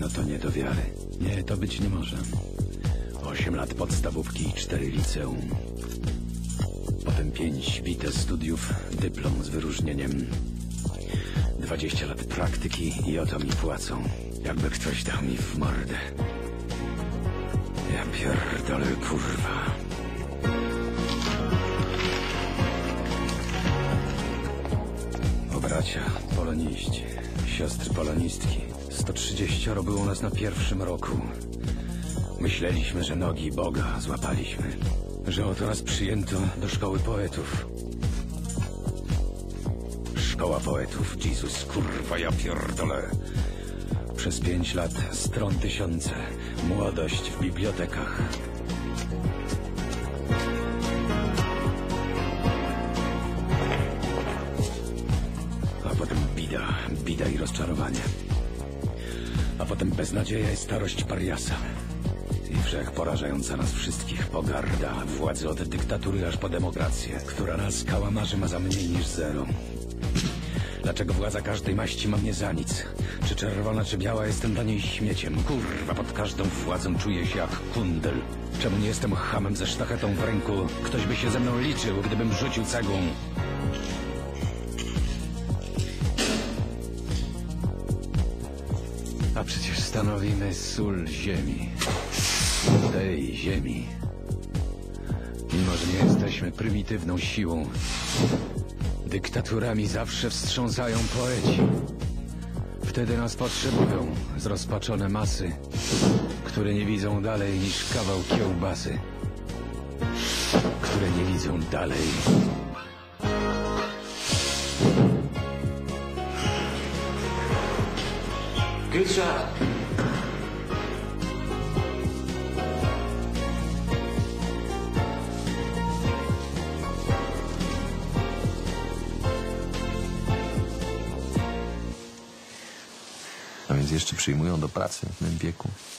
No to nie do wiary. Nie, to być nie może. 8 lat podstawówki i 4 liceum. Potem 5 bite studiów, dyplom z wyróżnieniem. 20 lat praktyki i oto mi płacą. Jakby ktoś dał mi w mordę. Ja pierdolę, kurwa. O bracia poloniści, siostry polonistki. 130 było nas na pierwszym roku. Myśleliśmy, że nogi Boga złapaliśmy. Że oto nas przyjęto do szkoły poetów. Szkoła poetów, Jezus, kurwa, ja pierdolę. Przez 5 lat stron tysiące, młodość w bibliotekach. A potem bida i rozczarowanie. A potem beznadzieja i starość pariasa. I wszechporażająca nas wszystkich pogarda władzy od dyktatury aż po demokrację, która nas kałamarzy ma za mniej niż zero. Dlaczego władza każdej maści ma mnie za nic? Czy czerwona, czy biała, jestem dla niej śmieciem. Kurwa, pod każdą władzą czuję się jak kundel. Czemu nie jestem chamem ze sztachetą w ręku? Ktoś by się ze mną liczył, gdybym rzucił cegłą. A przecież stanowimy sól ziemi. Tej ziemi. Mimo że nie jesteśmy prymitywną siłą, dyktaturami zawsze wstrząsają poeci. Wtedy nas potrzebują zrozpaczone masy, które nie widzą dalej niż kawał kiełbasy. Które nie widzą dalej. Good shot. A więc jeszcze przyjmują do pracy w tym wieku.